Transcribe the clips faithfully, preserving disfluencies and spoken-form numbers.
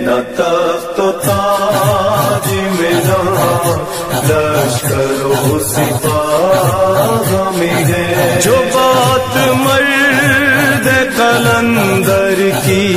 نہ تخت و تاج میرا لشکر و سپاہ میں ہے، جو بات مرد قلندر کی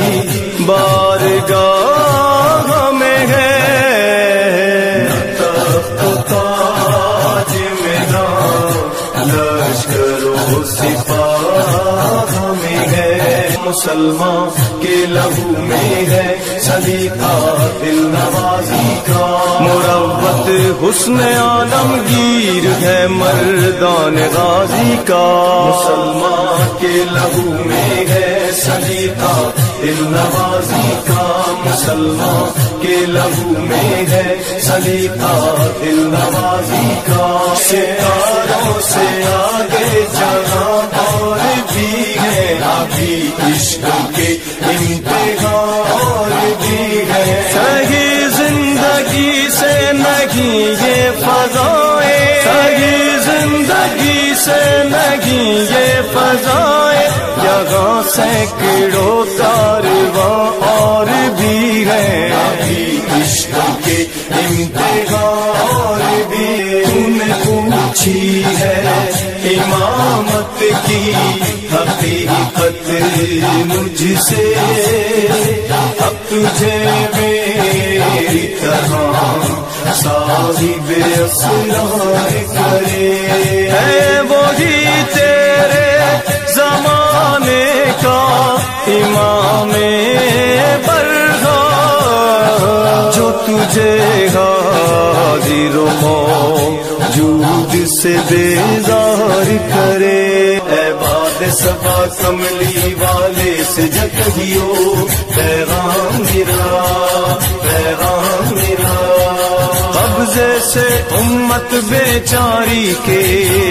بارگاہ میں ہے، نہ تخت و تاج میرا لشکر و سپاہ میں ہے، مسلمان کے لہو میں ہے سلیقہ دل نوازی کا، مروت حسن عالمگیر ہے مردان غازی کا، مسلمان کے لہو میں ہے سلیقہ دل نوازی کا، مسلمان کے لہو میں ہے سلیقہ دل نوازی کا، ستاروں سے آگے جہاں اور بھی ہے ابھی عشق کے امتحان اور بھی ہے، صحیح زندگی سے نہیں یہ فضائیں، صحیح زندگی سے نہیں یہ فضائیں، یہاں سینکڑوں کارواں اور بھی ہے ابھی عشق کے امتحان اور بھی، تم نے پوچھی ہے امامت کی حقیقت مجھ سے، اب تجھے میری طرح صاحب اسرار کرے، ہے وہی تیرے زمانے کا امام برہا، جو تجھے حاضر و موجود سے بیزار کرے، اے باد صبا کملی والے سے جگہیو پیغام میرا، پیغام میرا، قبضے سے امت بیچاری کے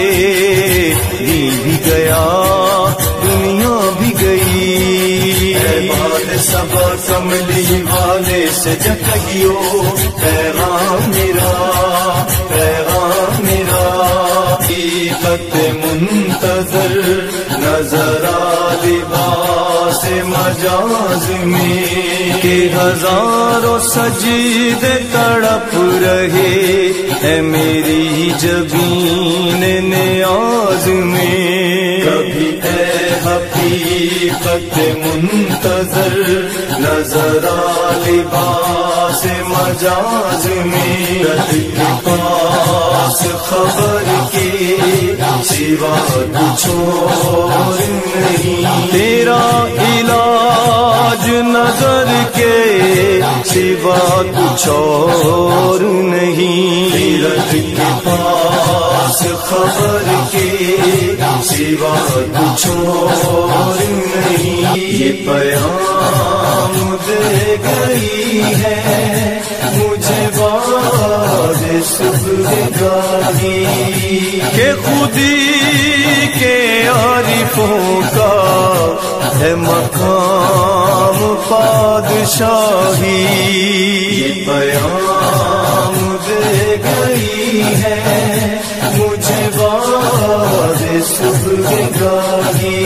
دین بھی گیا دنیا بھی گئی، اے باد صبا کملی والے سے جگہیو پیغام میرا، پیغام میرا، حقیقت منتظر نظر آ لباس مجاز میں، کہ ہزاروں سجدے تڑپ رہے ہے میری جبین نیاز میں، کبھی اے حقیقت منتظر نظر آ لباس مجاز میں، رب کے پاس خبر کے سوا کچھ اور نہیں، تیرا علاج نظر کے سوا کچھ اور نہیں، رب کے پاس خبر کے سوا کچھ اور نہیں، یہ پیغام دے گئی ہے مجھے باد صبح گاہی، کہ خودی کے عارفوں کا ہے مقام پادشاہی، یہ پیغام دے گئی ہے مجھے باد صبح گاہی،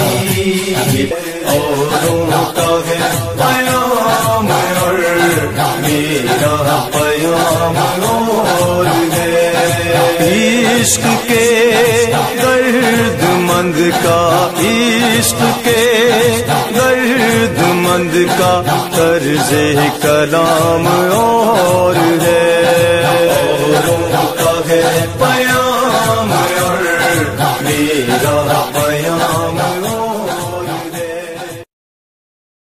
اوروں کا ہے پیام اور میرا پیام اور ہے، عشق کے درد مند کا، عشق کے درد مند کا طرز کلام اور ہے،